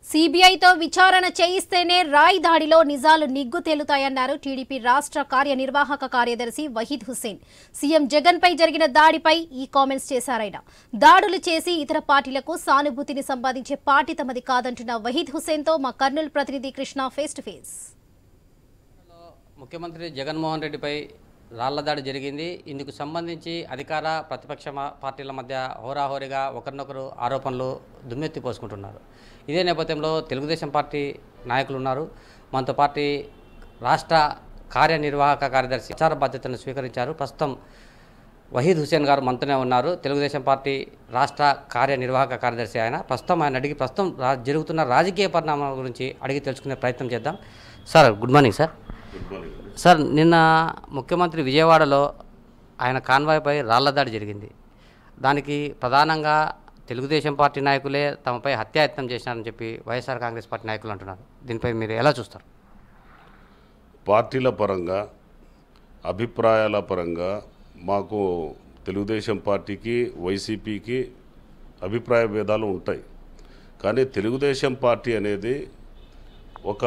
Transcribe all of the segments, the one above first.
సీబీఐతో విచారణ చేయిస్తేనే రాయ్ దాడిలో నిజాలు నిగ్గు తేలుతాయన్నారు టీడీపీ రాష్ట్ర కార్యనిర్వాహక కార్యదర్శి వహీద్ హుస్సేన్. సీఎం జగన్ పై జరిగిన దాడిపై ఈ కామెంట్స్ చేశారాయన. దాడులు చేసి ఇతర పార్టీలకు సానుభూతిని సంపాదించే పార్టీ తమది కాదంటున్న వహీద్ హుస్సేన్ తో మా కర్నూలు ప్రతినిధి కృష్ణ ఫేస్ టు ఫేస్. ముఖ్యమంత్రి జగన్మోహన్ రెడ్డిపై రాళ్ల దాడి జరిగింది. ఇందుకు సంబంధించి అధికార ప్రతిపక్ష పార్టీల మధ్య హోరాహోరీగా ఒకరినొకరు ఆరోపణలు దుమ్మెత్తి పోసుకుంటున్నారు. ఇదే నేపథ్యంలో తెలుగుదేశం పార్టీ నాయకులు ఉన్నారు. మనతో పార్టీ రాష్ట్ర కార్యనిర్వాహక కార్యదర్శి ప్రచార బాధ్యతలను స్వీకరించారు. ప్రస్తుతం వహీద్ హుస్సేన్ గారు మనతోనే ఉన్నారు. తెలుగుదేశం పార్టీ రాష్ట్ర కార్యనిర్వాహక కార్యదర్శి ఆయన. ఆయన అడిగి జరుగుతున్న రాజకీయ పరిణామాల గురించి అడిగి తెలుసుకునే ప్రయత్నం చేద్దాం. Sir, good morning sir. Sir, నిన్న ముఖ్యమంత్రి విజయవాడలో ఆయన కాన్వాయ్పై రాళ్ల దాడి జరిగింది. దానికి ప్రధానంగా తెలుగుదేశం పార్టీ నాయకులే తమపై హత్యాయత్నం చేశారని చెప్పి వైఎస్ఆర్ కాంగ్రెస్ పార్టీ నాయకులు అంటున్నారు. దీనిపై మీరు ఎలా చూస్తారు? పార్టీల పరంగా, అభిప్రాయాల పరంగా మాకు తెలుగుదేశం పార్టీకి, వైసీపీకి అభిప్రాయ భేదాలు ఉంటాయి. కానీ తెలుగుదేశం పార్టీ అనేది ఒక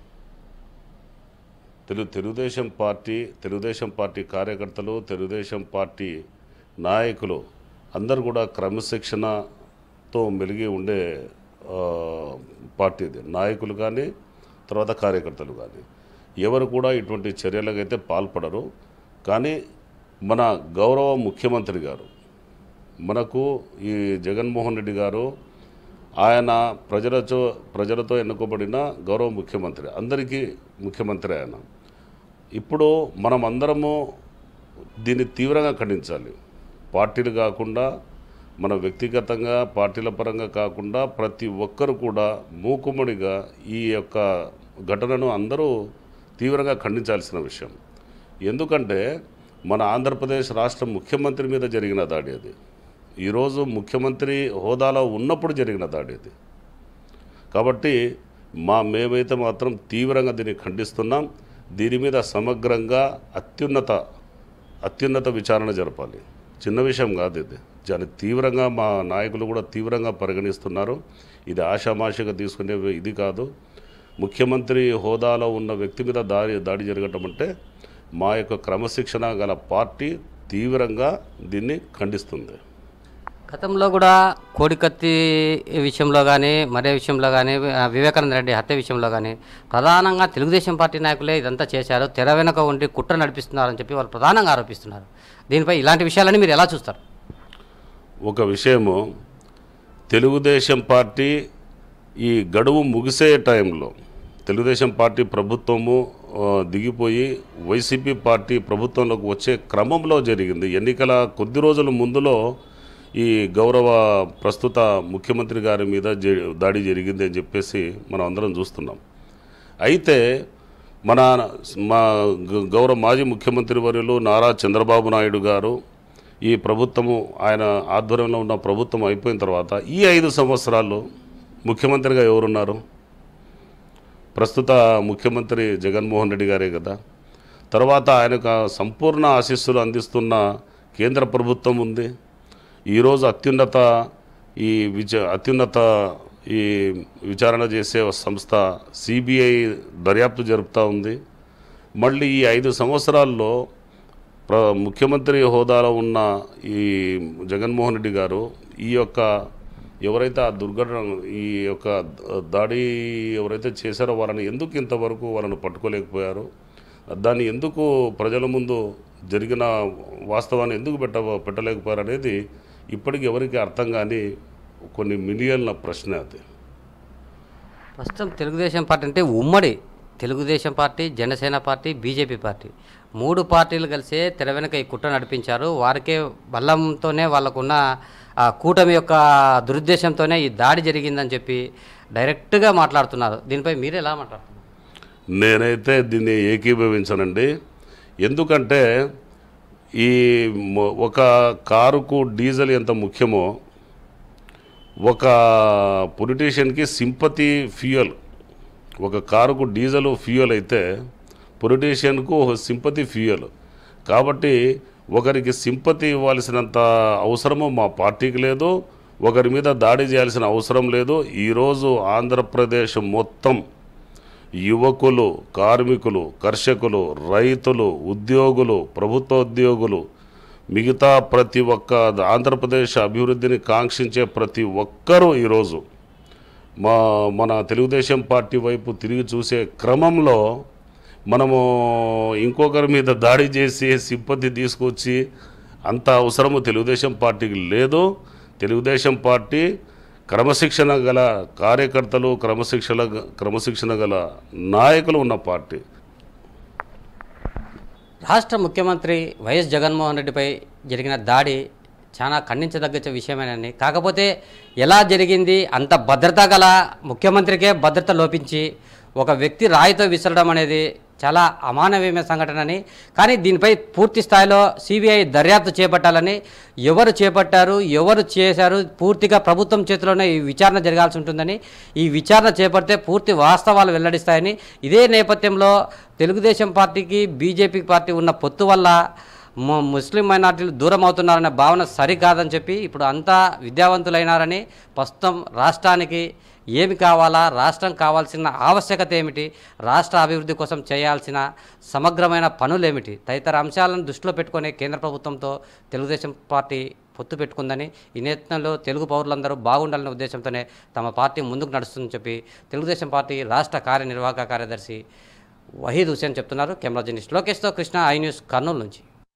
తెలుగుదేశం పార్టీ కార్యకర్తలు, తెలుగుదేశం పార్టీ నాయకులు అందరూ కూడా క్రమశిక్షణతో మెలిగి ఉండే పార్టీ ఇది. నాయకులు కానీ, తర్వాత కార్యకర్తలు కానీ ఎవరు కూడా ఇటువంటి చర్యలకైతే పాల్పడరు. కానీ మన గౌరవ ముఖ్యమంత్రి గారు, మనకు ఈ జగన్మోహన్ రెడ్డి గారు, ఆయన ప్రజలతో ఎన్నుకోబడిన గౌరవ ముఖ్యమంత్రి, అందరికీ ముఖ్యమంత్రి ఆయన. ఇప్పుడు మనం అందరము దీన్ని తీవ్రంగా ఖండించాలి. పార్టీలు కాకుండా, మన వ్యక్తిగతంగా పార్టీల పరంగా కాకుండా ప్రతి ఒక్కరు కూడా మూకుమ్మడిగా ఈ యొక్క ఘటనను అందరూ తీవ్రంగా ఖండించాల్సిన విషయం. ఎందుకంటే మన ఆంధ్రప్రదేశ్ రాష్ట్ర ముఖ్యమంత్రి మీద జరిగిన దాడి అది. ఈరోజు ముఖ్యమంత్రి హోదాలో ఉన్నప్పుడు జరిగిన దాడి అది. కాబట్టి మేమైతే మాత్రం తీవ్రంగా దీన్ని ఖండిస్తున్నాం. దీని మీద సమగ్రంగా అత్యున్నత విచారణ జరపాలి. చిన్న విషయం కాదు ఇది. చాలా తీవ్రంగా మా నాయకులు కూడా తీవ్రంగా పరిగణిస్తున్నారు. ఇది ఆషామాషిగా తీసుకునే ఇది కాదు. ముఖ్యమంత్రి హోదాలో ఉన్న వ్యక్తి మీద దాడి జరగటం అంటే మా యొక్క క్రమశిక్షణ గల పార్టీ తీవ్రంగా దీన్ని ఖండిస్తుంది. గతంలో కూడా కోడికత్తి విషయంలో కానీ, మరే విషయంలో కానీ, వివేకానంద రెడ్డి హత్య విషయంలో కానీ ప్రధానంగా తెలుగుదేశం పార్టీ నాయకులే ఇదంతా చేశారు, తెర వెనుక ఉండి కుట్ర నడిపిస్తున్నారని చెప్పి వాళ్ళు ప్రధానంగా ఆరోపిస్తున్నారు. దీనిపై ఇలాంటి విషయాలని మీరు ఎలా చూస్తారు? ఒక విషయము, తెలుగుదేశం పార్టీ ఈ గడువు ముగిసే టైంలో తెలుగుదేశం పార్టీ ప్రభుత్వము దిగిపోయి వైసీపీ పార్టీ ప్రభుత్వంలోకి వచ్చే క్రమంలో జరిగింది. ఎన్నికల కొద్ది రోజుల ముందులో ఈ గౌరవ ప్రస్తుత ముఖ్యమంత్రి గారి మీద దాడి జరిగింది అని చెప్పేసి మనం అందరం చూస్తున్నాం. అయితే మా గౌరవ మాజీ ముఖ్యమంత్రి వర్యులు నారా చంద్రబాబు నాయుడు గారు, ఈ ప్రభుత్వము ఆయన ఆధ్వర్యంలో ఉన్న ప్రభుత్వం అయిపోయిన తర్వాత ఈ 5 సంవత్సరాల్లో ముఖ్యమంత్రిగా ఎవరున్నారు? ప్రస్తుత ముఖ్యమంత్రి జగన్మోహన్ రెడ్డి గారే కదా. తర్వాత ఆయనకు సంపూర్ణ ఆశీస్సులు అందిస్తున్న కేంద్ర ప్రభుత్వం ఉంది. ఈరోజు అత్యున్నత విచారణ చేసే సంస్థ సిబిఐ దర్యాప్తు జరుపుతూ ఉంది. మళ్ళీ ఈ 5 సంవత్సరాల్లో ముఖ్యమంత్రి హోదాలో ఉన్న ఈ జగన్మోహన్ రెడ్డి గారు ఈ యొక్క ఎవరైతే ఆ దుర్ఘటన, ఈ యొక్క దాడి ఎవరైతే చేశారో వాళ్ళని ఎందుకు ఇంతవరకు వాళ్ళను పట్టుకోలేకపోయారు? దాన్ని ఎందుకు ప్రజల ముందు జరిగిన వాస్తవాన్ని ఎందుకు పెట్టలేకపోయారు అనేది ఇప్పటికి ఎవరికి అర్థం కాని కొన్ని మిలియన్ల ప్రశ్న అది. ప్రస్తుతం తెలుగుదేశం పార్టీ అంటే ఉమ్మడి Telugu Desam party, Janasena party, BJP party 3 పార్టీలు కలిసే తెర వెనుక ఈ కుట్ర నడిపించారు. వారికే బలంతోనే వాళ్ళకున్న కూటమి యొక్క దురుద్దేశంతోనే ఈ దాడి జరిగిందని చెప్పి డైరెక్ట్గా మాట్లాడుతున్నారు. దీనిపై మీరు ఎలా మాట్లాడుతున్నారు? నేనైతే దీన్ని ఏకీభవించనండి. ఎందుకంటే ఈ ఒక కారుకు డీజిల్ ఎంత ముఖ్యమో, ఒక పొలిటీషియన్కి సింపతి ఫ్యూయల్, ఒక కారుకు డీజిల్ ఫ్యూయల్ అయితే పొలిటీషియన్కు సింపతి ఫ్యూయల్. కాబట్టి ఒకరికి సింపతి ఇవ్వాల్సినంత అవసరము మా పార్టీకి లేదు, ఒకరి మీద దాడి చేయాల్సిన అవసరం లేదు. ఈరోజు ఆంధ్రప్రదేశ్ మొత్తం యువకులు, కార్మికులు, కర్షకులు, రైతులు, ఉద్యోగులు, ప్రభుత్వ ఉద్యోగులు, మిగతా ప్రతి ఒక్క ఆంధ్రప్రదేశ్ అభివృద్ధిని కాంక్షించే ప్రతి ఒక్కరూ ఈరోజు మన తెలుగుదేశం పార్టీ వైపు తిరిగి చూసే క్రమంలో మనము ఇంకొకరి మీద దాడి చేసి సింపతి తీసుకొచ్చి అంత అవసరము తెలుగుదేశం పార్టీకి లేదు. తెలుగుదేశం పార్టీ క్రమశిక్షణ గల కార్యకర్తలు, క్రమశిక్షణ గల నాయకులు ఉన్న పార్టీ. రాష్ట్ర ముఖ్యమంత్రి వైఎస్ జగన్మోహన్ రెడ్డిపై జరిగిన దాడి చాలా ఖండించదగ్గ విషయమేనని, కాకపోతే ఎలా జరిగింది, అంత భద్రత గల ముఖ్యమంత్రికే భద్రత లోపించి ఒక వ్యక్తి రాయితో విసరడం అనేది చాలా అమానవీయమైన సంఘటనని, కానీ దీనిపై పూర్తి స్థాయిలో సిబిఐ దర్యాప్తు చేపట్టాలని, ఎవరు చేపట్టారు, ఎవరు చేశారు, పూర్తిగా ప్రభుత్వం చేతిలోనే ఈ విచారణ జరగాల్సి ఉంటుందని, ఈ విచారణ చేపడితే పూర్తి వాస్తవాలు వెల్లడిస్తాయని, ఇదే నేపథ్యంలో తెలుగుదేశం పార్టీకి బీజేపీ పార్టీ ఉన్న పొత్తు వల్ల ముస్లిం మైనార్టీలు దూరం అవుతున్నారనే భావన సరికాదని చెప్పి ఇప్పుడు అంతా విద్యావంతులైనారని, ప్రస్తుతం రాష్ట్రానికి ఏమి కావాలా, రాష్ట్రం కావాల్సిన ఆవశ్యకత ఏమిటి, రాష్ట్ర అభివృద్ధి కోసం చేయాల్సిన సమగ్రమైన పనులేమిటి తదితర అంశాలను దృష్టిలో పెట్టుకునే కేంద్ర ప్రభుత్వంతో తెలుగుదేశం పార్టీ పొత్తు పెట్టుకుందని, ఈ నేతృత్వంలో తెలుగు పౌరులందరూ బాగుండాలనే ఉద్దేశంతోనే తమ పార్టీ ముందుకు నడుస్తుందని చెప్పి తెలుగుదేశం పార్టీ రాష్ట్ర కార్యనిర్వాహక కార్యదర్శి వహీద్ హుసేన్ చెప్తున్నారు. కెమెరా జర్నలిస్ట్ లోకేష్తో కృష్ణ, ఐ న్యూస్, కర్నూలు నుంచి.